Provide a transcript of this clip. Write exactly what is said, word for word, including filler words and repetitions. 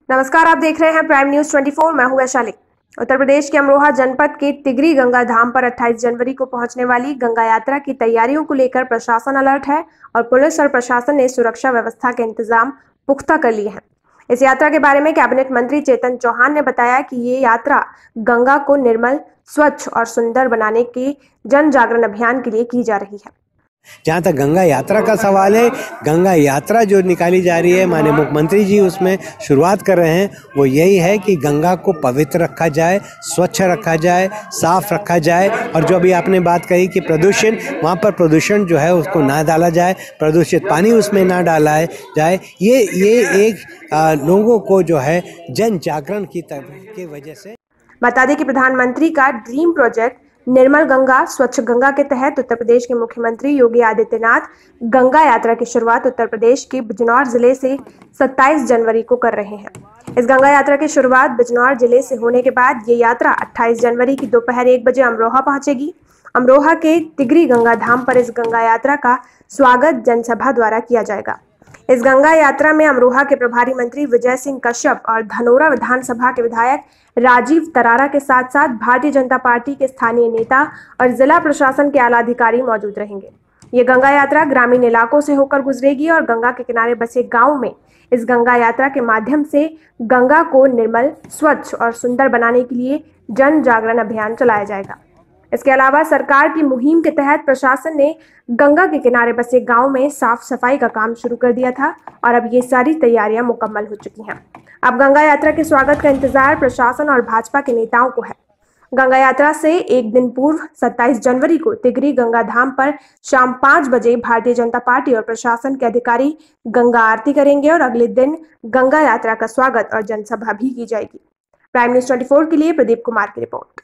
नमस्कार, आप देख रहे हैं प्राइम न्यूज चौबीस। मैं हूं वैशाली। उत्तर प्रदेश के अमरोहा जनपद के तिगरी गंगा धाम पर अट्ठाईस जनवरी को पहुंचने वाली गंगा यात्रा की तैयारियों को लेकर प्रशासन अलर्ट है और पुलिस और प्रशासन ने सुरक्षा व्यवस्था के इंतजाम पुख्ता कर लिए हैं। इस यात्रा के बारे में कैबिनेट मंत्री चेतन चौहान ने बताया कि ये यात्रा गंगा को निर्मल, स्वच्छ और सुंदर बनाने के जन जागरण अभियान के लिए की जा रही है। जहाँ तक गंगा यात्रा का सवाल है, गंगा यात्रा जो निकाली जा रही है, माननीय मुख्यमंत्री जी उसमें शुरुआत कर रहे हैं, वो यही है कि गंगा को पवित्र रखा जाए, स्वच्छ रखा जाए, साफ रखा जाए। और जो अभी आपने बात कही कि प्रदूषण, वहाँ पर प्रदूषण जो है उसको ना डाला जाए, प्रदूषित पानी उसमें ना डाला जाए। ये ये एक आ, लोगों को जो है जन जागरण की तरफ की वजह से। बता दें कि प्रधानमंत्री का ड्रीम प्रोजेक्ट निर्मल गंगा स्वच्छ गंगा के तहत उत्तर प्रदेश के मुख्यमंत्री योगी आदित्यनाथ गंगा यात्रा की शुरुआत उत्तर प्रदेश के बिजनौर जिले से सत्ताईस जनवरी को कर रहे हैं। इस गंगा यात्रा की शुरुआत बिजनौर जिले से होने के बाद ये यात्रा अट्ठाईस जनवरी की दोपहर एक बजे अमरोहा पहुंचेगी। अमरोहा के तिगरी गंगा धाम पर इस गंगा यात्रा का स्वागत जनसभा द्वारा किया जाएगा। इस गंगा यात्रा में अमरोहा के प्रभारी मंत्री विजय सिंह कश्यप और धनोरा विधानसभा के विधायक राजीव तरारा के साथ साथ भारतीय जनता पार्टी के स्थानीय नेता और जिला प्रशासन के आला अधिकारी मौजूद रहेंगे। ये गंगा यात्रा ग्रामीण इलाकों से होकर गुजरेगी और गंगा के किनारे बसे गांव में इस गंगा यात्रा के माध्यम से गंगा को निर्मल, स्वच्छ और सुंदर बनाने के लिए जन जागरण अभियान चलाया जाएगा। इसके अलावा सरकार की मुहिम के तहत प्रशासन ने गंगा के किनारे बसे गांव में साफ सफाई का काम शुरू कर दिया था और अब ये सारी तैयारियां मुकम्मल हो चुकी हैं। अब गंगा यात्रा के स्वागत का इंतजार प्रशासन और भाजपा के नेताओं को है। गंगा यात्रा से एक दिन पूर्व सत्ताईस जनवरी को तिगरी गंगा धाम पर शाम पांच बजे भारतीय जनता पार्टी और प्रशासन के अधिकारी गंगा आरती करेंगे और अगले दिन गंगा यात्रा का स्वागत और जनसभा भी की जाएगी। प्राइम न्यूज चौबीस के लिए प्रदीप कुमार की रिपोर्ट।